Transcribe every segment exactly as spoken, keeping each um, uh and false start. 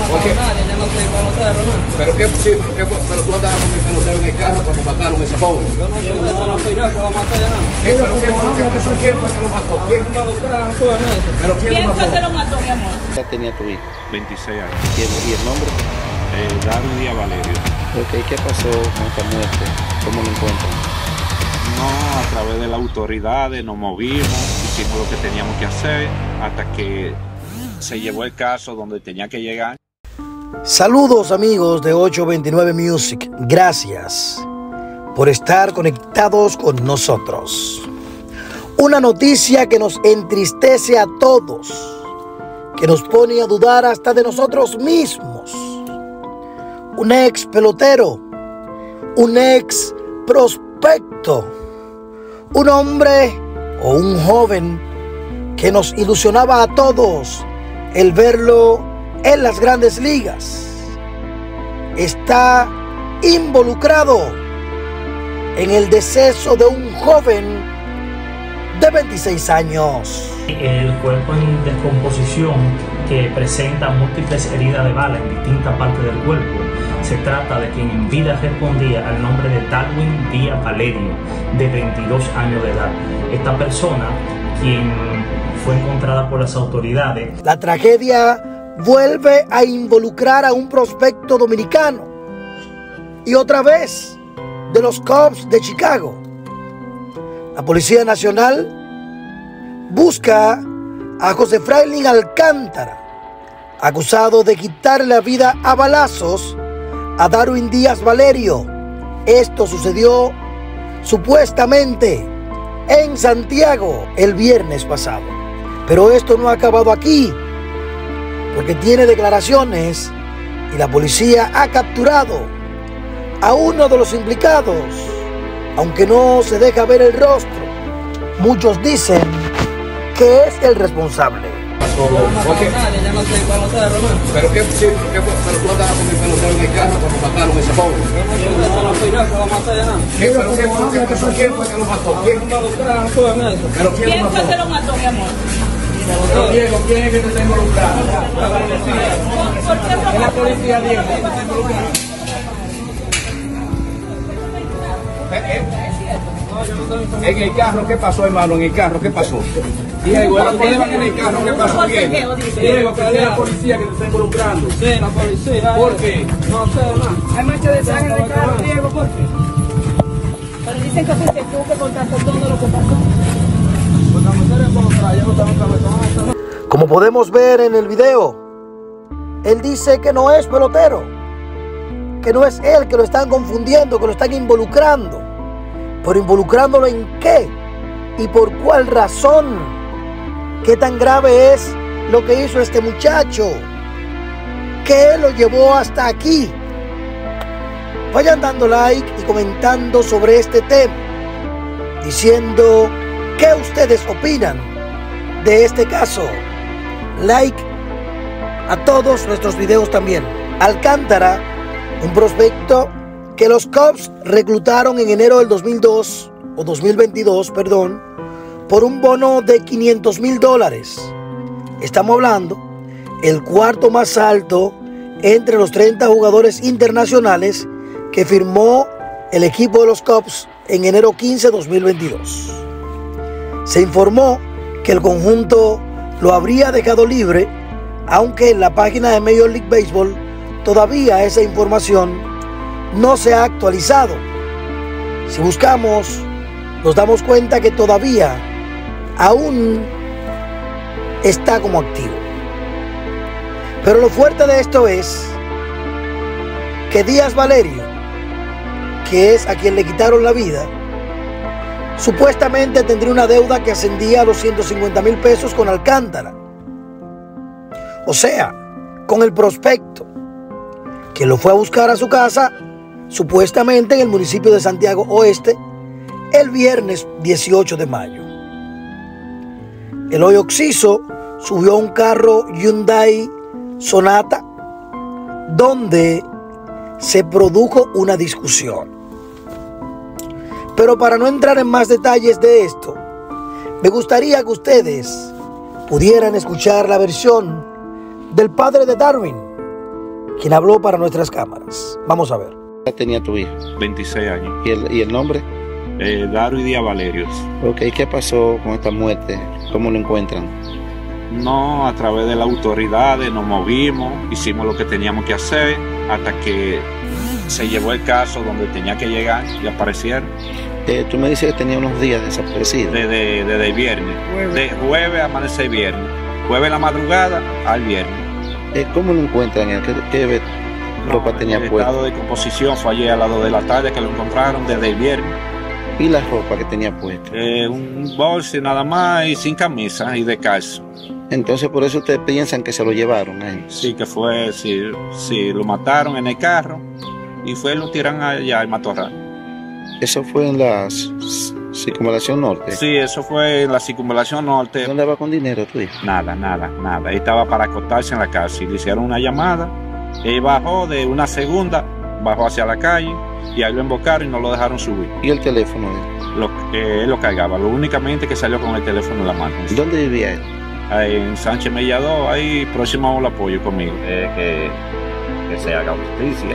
Porque nadie, ya no soy pelotero, ¿no? Pero qué, sí, qué, pero tú andabas con mi pelotero en el carro cuando mataron a ese pobre. Yo no sé, eso no fui yo que lo maté, ¿no? ¿Qué, pero qué, qué, quién fue que lo mató? ¿Quién involucraron todo en eso? Pero quién, ¿Quién fue que lo mató, mi amor? ¿Ya tenía tu hijo? veintiséis años. ¿Y el, y el nombre? Eh, Darwin Díaz Valerio. Ok, ¿qué pasó con esta muerte? ¿Cómo lo encuentran? No, a través de las autoridades nos movimos, hicimos lo que teníamos que hacer hasta que se llevó el caso donde tenía que llegar. Saludos amigos de ocho veintinueve Music, gracias por estar conectados con nosotros. Una noticia que nos entristece a todos, que nos pone a dudar hasta de nosotros mismos. Un ex pelotero, un ex prospecto, un hombre o un joven que nos ilusionaba a todos el verlo en las grandes ligas, está involucrado en el deceso de un joven de veintiséis años. El cuerpo en descomposición que presenta múltiples heridas de bala en distintas partes del cuerpo. Se trata de quien en vida respondía al nombre de Darwin Díaz Valerio, de veintidós años de edad. Esta persona, quien fue encontrada por las autoridades. La tragedia vuelve a involucrar a un prospecto dominicano y otra vez de los Cubs de Chicago. La Policía Nacional busca a José Frailín Alcántara, acusado de quitarle la vida a balazos a Darwin Díaz Valerio. Esto sucedió supuestamente en Santiago el viernes pasado. Pero esto no ha acabado aquí, porque tiene declaraciones y la policía ha capturado a uno de los implicados, aunque no se deja ver el rostro. Muchos dicen que es el responsable. Porque nadie, ya no soy pelotero, ¿no? Pero qué, sí, qué, pero tú andabas con mi pelotero en el carro cuando mataron a ese pobre. Yo no sé, eso no fui yo que lo maté, ¿no? ¿Qué, pero qué, qué, qué, quién fue que lo mató? ¿Quién involucraron todo en eso? Pero quién, ¿Quién fue que lo mató, mi amor? Pero Diego, ¿quién es que te está involucrado? La policía. ¿Por qué fue? Es la policía, Diego, que te está involucrado. En el carro, ¿qué pasó, hermano? En el carro, ¿qué pasó? Diego, ¿por qué iban en el carro? ¿Qué pasó, Diego? Diego, que es la policía que te está involucrando. Sí, la policía. ¿Por qué? No sé, no. Hay mancha de sangre en el carro, Diego, ¿por qué? Pero dicen que fuiste tú que contaste todo lo que pasó. Como podemos ver en el video, él dice que no es pelotero, que no es él, que lo están confundiendo, que lo están involucrando. ¿Pero involucrándolo en qué? ¿Y por cuál razón? ¿Qué tan grave es lo que hizo este muchacho? ¿Qué lo llevó hasta aquí? Vayan dando like y comentando sobre este tema, diciendo qué ustedes opinan de este caso. Like a todos nuestros videos también. Alcántara, un prospecto que los Cubs reclutaron en enero del dos mil dos, o dos mil veintidós, perdón, por un bono de quinientos mil dólares. Estamos hablando el cuarto más alto entre los treinta jugadores internacionales que firmó el equipo de los Cubs en enero quince de dos mil veintidós. Se informó que el conjunto lo habría dejado libre, aunque en la página de Major League Baseball todavía esa información no se ha actualizado. Si buscamos, nos damos cuenta que todavía aún está como activo. Pero lo fuerte de esto es que Díaz Valerio, que es a quien le quitaron la vida, supuestamente tendría una deuda que ascendía a los ciento cincuenta mil pesos con Alcántara. O sea, con el prospecto, que lo fue a buscar a su casa, supuestamente en el municipio de Santiago Oeste, el viernes dieciocho de mayo. El hoy occiso subió a un carro Hyundai Sonata, donde se produjo una discusión. Pero para no entrar en más detalles de esto, me gustaría que ustedes pudieran escuchar la versión del padre de Darwin, quien habló para nuestras cámaras. Vamos a ver. ¿Qué tenía tu hijo? veintiséis años. ¿Y el, y el nombre? Eh, Darwin Díaz Valerios. Ok, ¿qué pasó con esta muerte? ¿Cómo lo encuentran? No, a través de las autoridades nos movimos, hicimos lo que teníamos que hacer hasta que se llevó el caso donde tenía que llegar y aparecieron. Eh, tú me dices que tenía unos días desaparecidos. Desde, desde el viernes, jueves. De jueves a amanecer viernes, jueves en la madrugada al viernes. Eh, ¿Cómo lo encuentran? ¿Qué, qué ropa No, tenía el puesta? estado de composición fue ayer a las dos de la tarde que lo encontraron desde el viernes. ¿Y la ropa que tenía puesta? Eh, un bolso nada más y sin camisa y descalzo. Entonces por eso ustedes piensan que se lo llevaron a él. Sí, que fue, sí, sí, lo mataron en el carro y fue, lo tiran allá al matorral. Eso fue en la circunvalación norte. Sí, eso fue en la circunvalación norte. ¿Dónde va con dinero tu hijo? Nada, nada, nada. Él estaba para acostarse en la casa y le hicieron una llamada. Él bajó de una segunda, bajó hacia la calle y ahí lo embocaron y no lo dejaron subir. ¿Y el teléfono de él? Lo, eh, él lo cargaba, lo únicamente que salió con el teléfono en la mano. ¿Dónde vivía él? Ahí en Sánchez Mellado, ahí próximo al apoyo conmigo. Eh, que, que se haga justicia.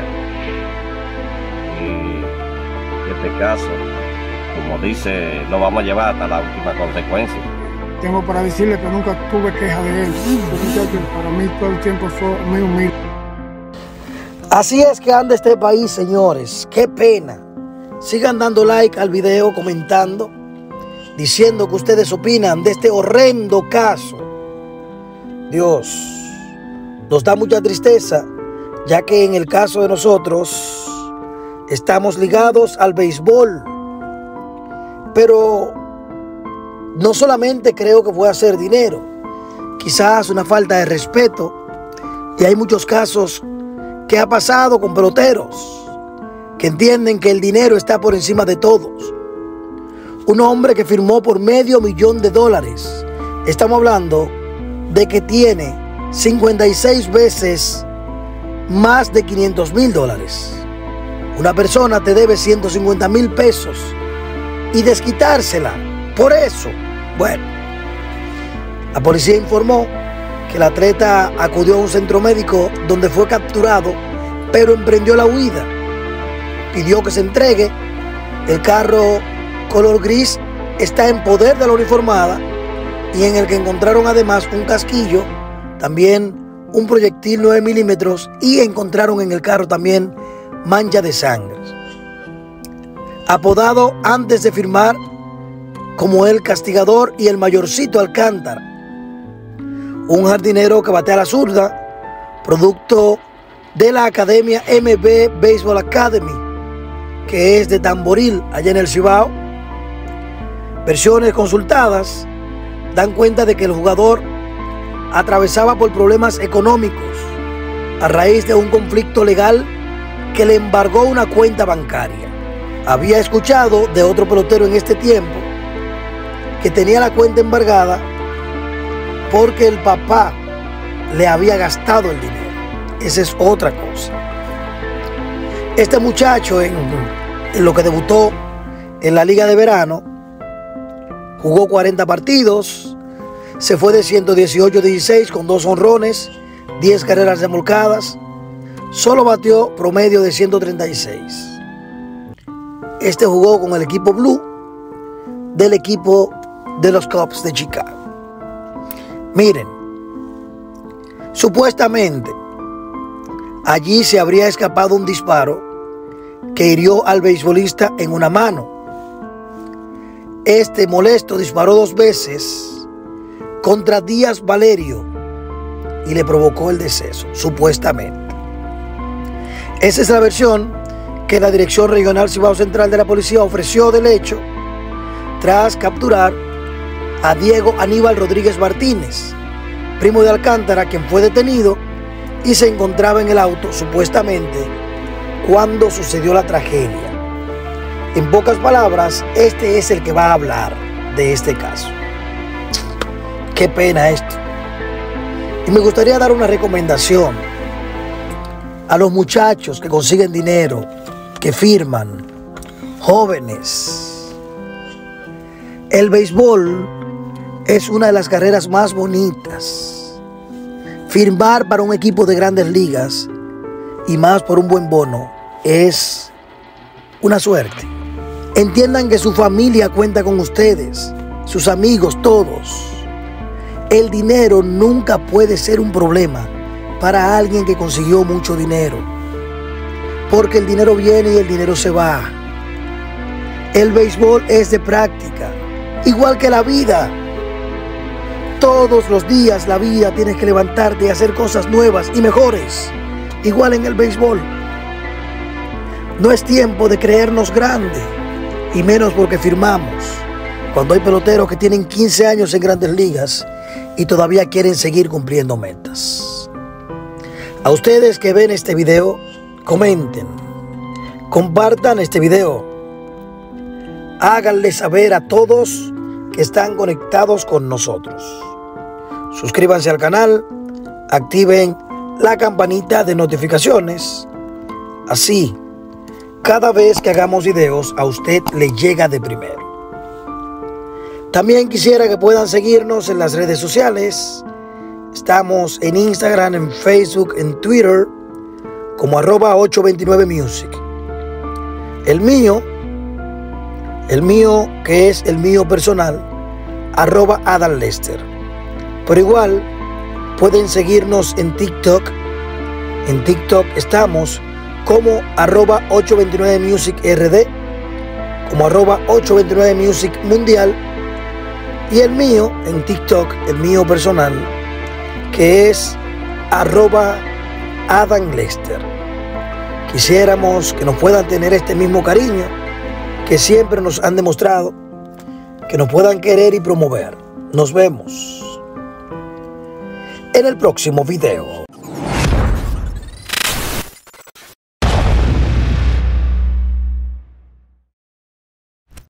Y este caso, como dice, lo vamos a llevar hasta la última consecuencia. Tengo para decirle que nunca tuve queja de él. Ese muchacho para mí todo el tiempo fue muy humilde. Así es que anda este país, señores. Qué pena. Sigan dando like al video, comentando, diciendo que ustedes opinan de este horrendo caso. Dios, nos da mucha tristeza, ya que en el caso de nosotros estamos ligados al béisbol. Pero no solamente creo que fue hacer dinero, quizás una falta de respeto. Y hay muchos casos que ha pasado con peloteros que entienden que el dinero está por encima de todos. Un hombre que firmó por medio millón de dólares. Estamos hablando de que tiene cincuenta y seis veces más de quinientos mil dólares. Una persona te debe ciento cincuenta mil pesos y desquitársela por eso. Bueno, la policía informó que el atleta acudió a un centro médico donde fue capturado, pero emprendió la huida. Pidió que se entregue. El carro color gris está en poder de la uniformada y en el que encontraron además un casquillo, también un proyectil nueve milímetros y encontraron en el carro también mancha de sangre. Apodado antes de firmar como el Castigador y el Mayorcito Alcántara, un jardinero que batea a la zurda, producto de la Academia M B Baseball Academy, que es de Tamboril, allá en el Cibao. Versiones consultadas dan cuenta de que el jugador atravesaba por problemas económicos a raíz de un conflicto legal que le embargó una cuenta bancaria. Había escuchado de otro pelotero en este tiempo que tenía la cuenta embargada porque el papá le había gastado el dinero. Esa es otra cosa. Este muchacho, en, en lo que debutó en la Liga de Verano, jugó cuarenta partidos, se fue de ciento dieciocho a dieciséis con dos honrones, diez carreras remolcadas, solo batió promedio de ciento treinta y seis. Este jugó con el equipo Blue del equipo de los Cubs de Chicago. Miren, supuestamente allí se habría escapado un disparo que hirió al beisbolista en una mano. Este molesto disparó dos veces contra Díaz Valerio y le provocó el deceso, supuestamente. Esa es la versión que la Dirección Regional Cibao Central de la Policía ofreció del hecho tras capturar a Diego Aníbal Rodríguez Martínez, primo de Alcántara, quien fue detenido y se encontraba en el auto supuestamente cuando sucedió la tragedia. En pocas palabras, este es el que va a hablar de este caso. Qué pena esto. Y me gustaría dar una recomendación a los muchachos que consiguen dinero, que firman, jóvenes. El béisbol es una de las carreras más bonitas. Firmar para un equipo de grandes ligas y más por un buen bono, es una suerte. Entiendan que su familia cuenta con ustedes, sus amigos, todos. El dinero nunca puede ser un problema para alguien que consiguió mucho dinero, porque el dinero viene y el dinero se va. El béisbol es de práctica, igual que la vida. Todos los días la vida tienes que levantarte y hacer cosas nuevas y mejores, igual en el béisbol. No es tiempo de creernos grandes, y menos porque firmamos, cuando hay peloteros que tienen quince años en Grandes Ligas y todavía quieren seguir cumpliendo metas. A ustedes que ven este video, comenten, compartan este video, háganle saber a todos que están conectados con nosotros. Suscríbanse al canal, activen la campanita de notificaciones, así cada vez que hagamos videos a usted le llega de primero. También quisiera que puedan seguirnos en las redes sociales. Estamos en Instagram, en Facebook, en Twitter, como arroba ocho veintinueve music. El mío, el mío que es el mío personal, arroba Adam Lester. Pero igual pueden seguirnos en TikTok. En TikTok estamos como arroba ocho veintinueve music R D, como arroba ocho veintinueve music mundial, y el mío en TikTok, el mío personal, que es arroba Adam Lester. Quisiéramos que nos puedan tener este mismo cariño que siempre nos han demostrado, que nos puedan querer y promover. Nos vemos en el próximo video.